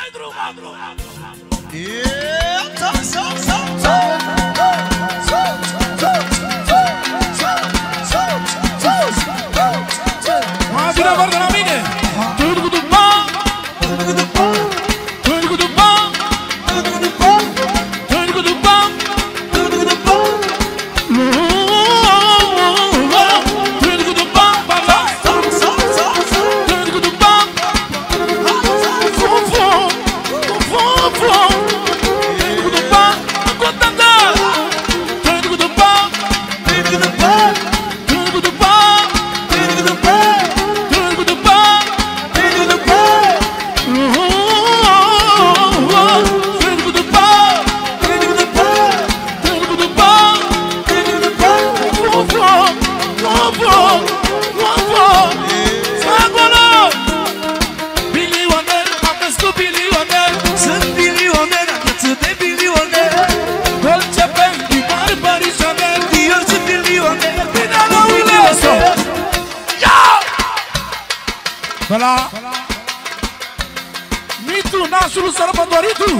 Mitu, nașul sărbătoritul,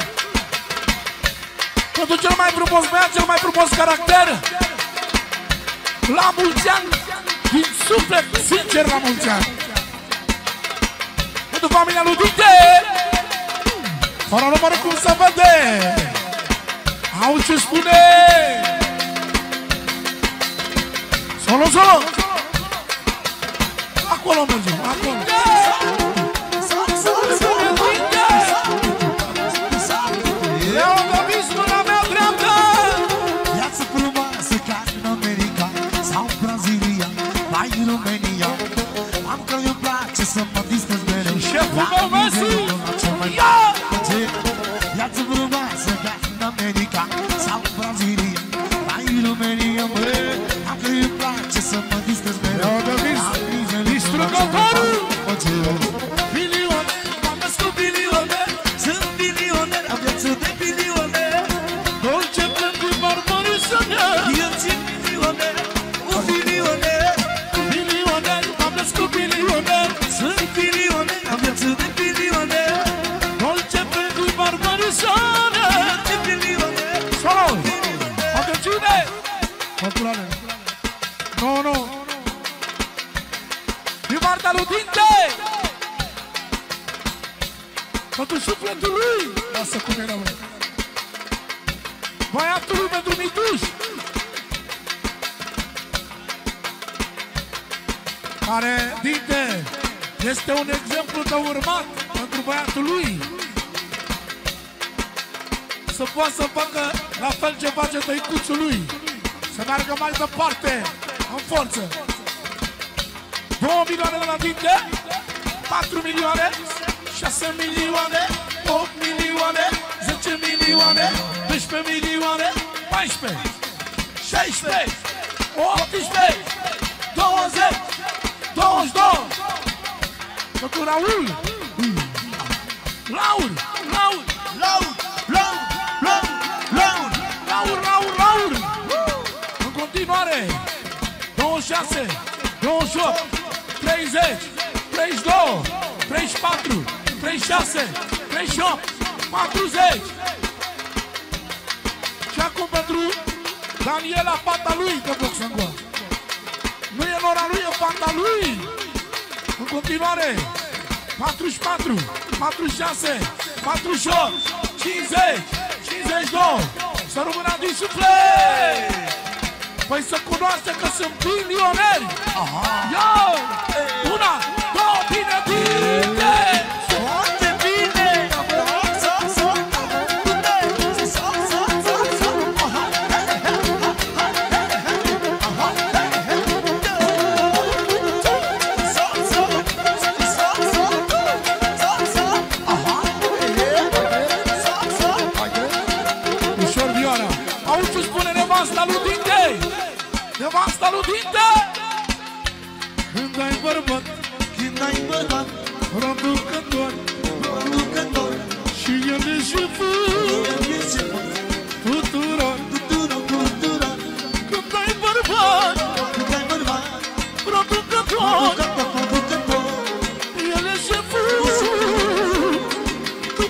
pentru cel mai frumos băiat, cel mai frumos caracter. La mulți ani, din suflet, sincer la mulți ani. Pentru familia lui Dite, fără număr cum se vede. Au ce spune. Solo, solo. Acolo mergem, acolo. Eu vă vis mâna mea dreaptă. Viață frumoasă ca în America sau Brazilia, mai în România. Am că îmi place să mă distrez mereu. Șeful meu Messi. Viață frumoasă ca în America sau Brazilia, mai în România. Am că îmi place să mă distrez mereu. Eu vă vis distrugătorul. Bilioner, m-am născut bilioner. Sunt bilioner, am viață de bilioner. Dolce plâng cu barbării să ne. Eu țin bilioner, un bilioner. Bilioner, m-am născut bilioner. Sunt bilioner, am viață de bilioner. Dolce plâng cu barbării să ne. De bilioner. Solo! Atențiune! Naturale! Nu, nu! Din partea lui Dinte! Pentru sufletul lui! Lasă cum era, mă! Băiatul lui pentru Mituș! Care, Dinte, este un exemplu de urmat pentru băiatul lui. Să poată să facă la fel ce face tăicuțul lui. Să meargă mai departe, în forță. 2 milioane de la Dinte, 4 milioane, 6 milioane, 8 milioane, 10 milioane, 12 milioane, 14, 16, 18, 20, 22. Pentru Raul. Raul, Raul, Laur, laur, laur, laur. Raul, Raul, Raul. În continuare, 26, 28, 30, 32, 34, 36, 38, 40. Și acum pentru Daniela, fata lui de boxangol. Nu e nora lui, e fata lui. În continuare, 44, 46, 48, 50, 52. Să rămână din suflet. Păi să cunoaște că sunt milioneri. Ia! Una, două, bine, bine! Foarte bine! Ușor vioara. Auzi ce spune nevasta lui Dinte? Nevasta lui Dinte! Când ai bărbat, Când ai bărbat, producător, producător, și el e șeful el e șeful tuturor. tuturor. Când ai bărbat, Când ai bărbat, producător, producător, el e șeful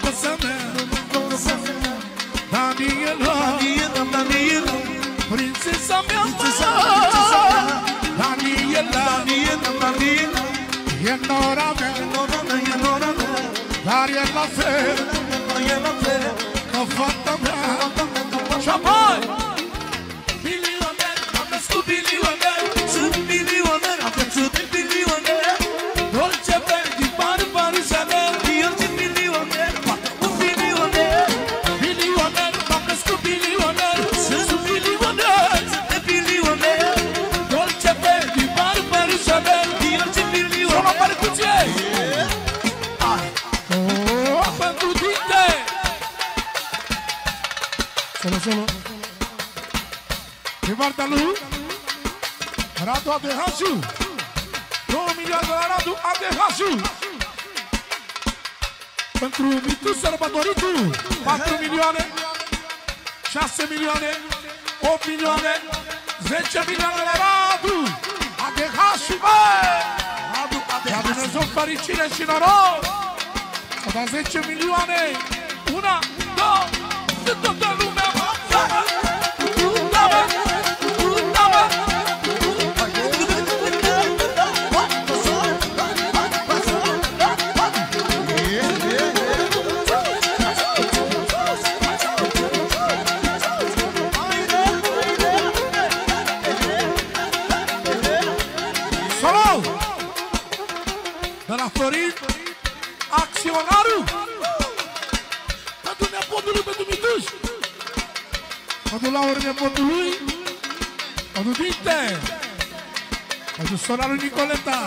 norocosă mea, Daniela, prințesa mea, Daniela, e nora mea, dar e la fel ca fata mea. Și apoi milioner, am născut milioner, sunt milioner, am crescut de milioner, Dolce Verdi, Barbara Chanel, eu sunt milioner, poate un milioner, milioner, am născut milioner, sunt milioner, sunt de milioner, Dolce Verdi, Barbara Chanel, eu sunt milioner. Sono percuție! Pentru dinte! Solo. Din partea lui Radu Adehasu, 2 milioane de la Radu Adehasu. Pentru Mitu Sărbătoritu, 4 milioane, 6 milioane, 8 milioane, 10 milioane la Radu Adehasu, băi! Ia Dumnezeu fericire și noroc! S-a dat 10 milioane! 1, 2, de toată lumea! Solo! De la Florin, acționarul! Pentru nepotul lui, pentru Mituș! Pentru Laura, nepotul lui! Pentru Dinte! Pentru sora lui Nicoleta!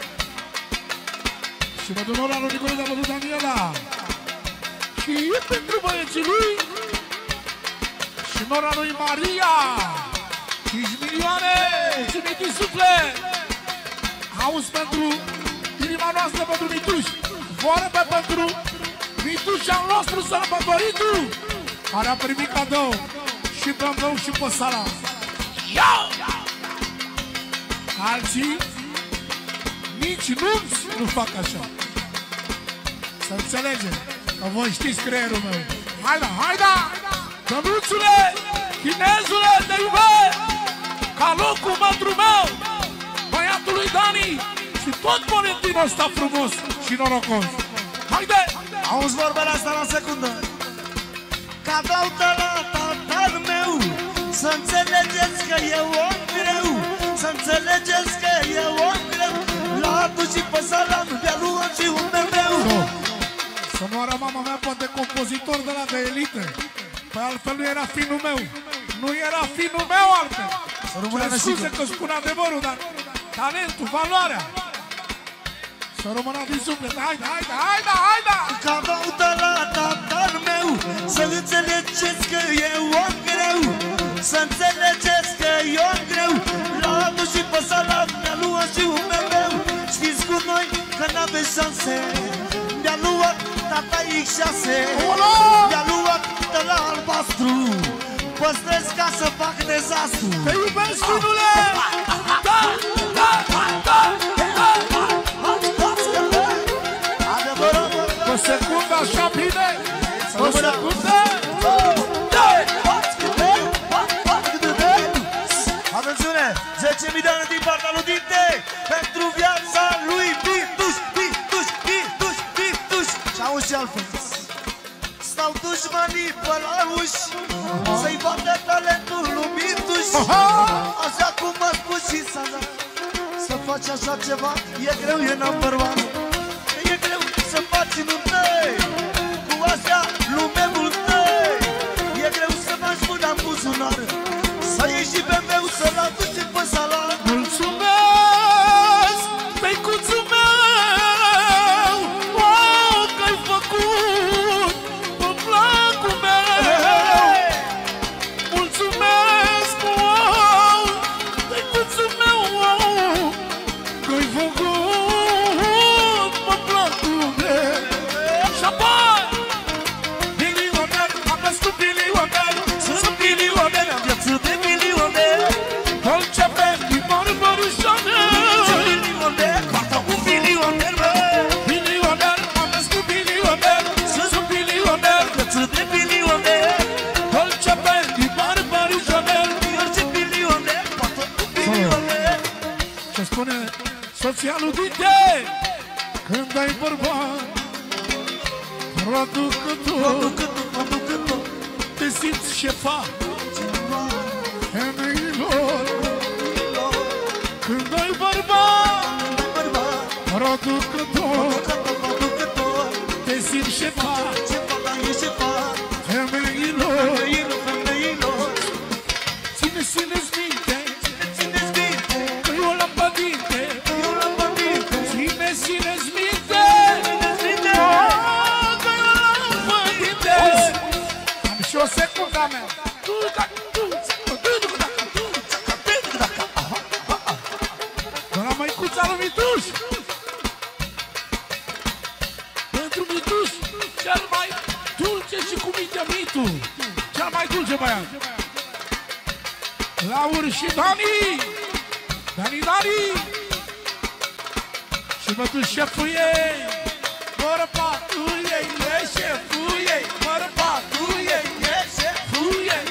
Și pentru nora lui Nicoleta, pentru Daniela! Și pentru băieții lui! Și nora lui Maria! 5 milioane! Mulțumit suflet! Auzi pentru inima noastră, pentru Mituș! Vorbe pentru Mitușa nostru sărbătoritul, care a primit cadou și pe meu și pe sala. Alții, nici nunți nu fac așa. Să înțelegem, că voi știți creierul meu. Haida, haida! Cănuțule, chinezule, te iubesc! Ca locul mătru meu, băiatul lui Dani și tot Valentinul ăsta frumos și norocos. Haide! Auzi vorbele astea la secundă. Cadou de la tatăl meu, să înțelegeți că e om greu, să înțelegeți că e om greu. La atul și pe salam, de-a luat și un meu. Să moară mama mea, poate compozitor de la de elită. Păi altfel nu era finul meu. Nu era finul meu altfel. Să rămână scuze că spun adevărul, dar talentul, valoarea. Să rămână din suflet. Haide, haide, haide, haide! Cadou de la tatăl meu, să înțelegeți că e om greu, să înțelegeți că e om greu. La atul și pe salam, de-a luat și un meu. Știți cu noi că n-aveți șanse, de-a luat tata X6, de-a luat de la albastru. Păstrez ca să fac dezastru. Te iubesc, finule! Da, da, da, da! O secundă, așa bine! O secundă! Atențiune! 10 milioane din partea lui Dinte pentru viața lui Mituș, Mituș, Mituș, Mituș. Și auzi și altfel. Stau dușmanii pe la uși, să-i bate talentul lui Mituș. Așa cum a spus și Sana, să faci așa ceva e greu, e number one. E greu să faci nunței cu astea lumea multei. E greu să faci mâna în buzunar, să ieși și pe meu să-l aduci pe salar. Mulțumesc, tăicuțul meu, oh, că-ai făcut pe placul meu. Mulțumesc, oh, tăicuțul meu, oh, că-ai făcut pe placul meu. Și apoi, milioner, am născut milioner, sunt milioner, am viață de milioner. Dolce Verdi, Barbara Chanel, milioner, am născut milioner, sunt milioner. soția lui Dinte, când ai bărbat, producător, te simți șefa femeilor. Când ai bărbat, producător, te simți șefa femeilor. Țineți minte, că eu l-am pădinte. Țineți minte, că eu l-am pădinte. Am și o secundă mea. Doamna măicuța lui Mituș. Pentru Mituș, cel mai dulce și cu minte Mitu. Cel mai dulce băiat. Laur și Dani și bătuși șeful ei, bărbatul ei, e șeful ei, bărbatul ei, e șeful ei,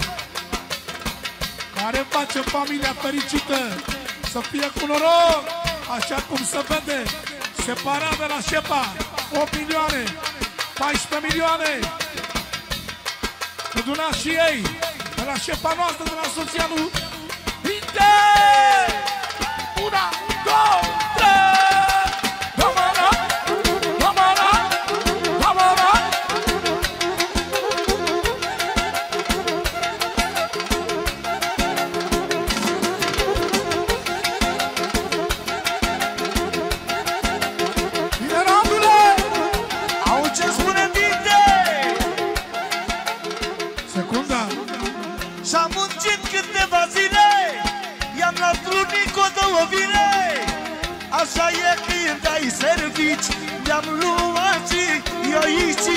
care face familia fericită, să fie cu noroc, așa cum se vede, separat de la șepa, 8 milioane, 14 milioane, adunați și ei, de la șefa noastră, de la soția lui Dinte! 1, 2, 3! Domara! Domara! Domara! Mineradule! Au ce spune Dinte! Secunda! Și-am muncit câteva zile, i-am luat trunic o 2 vine. Așa e când ai servici, mi-am luat și eu aici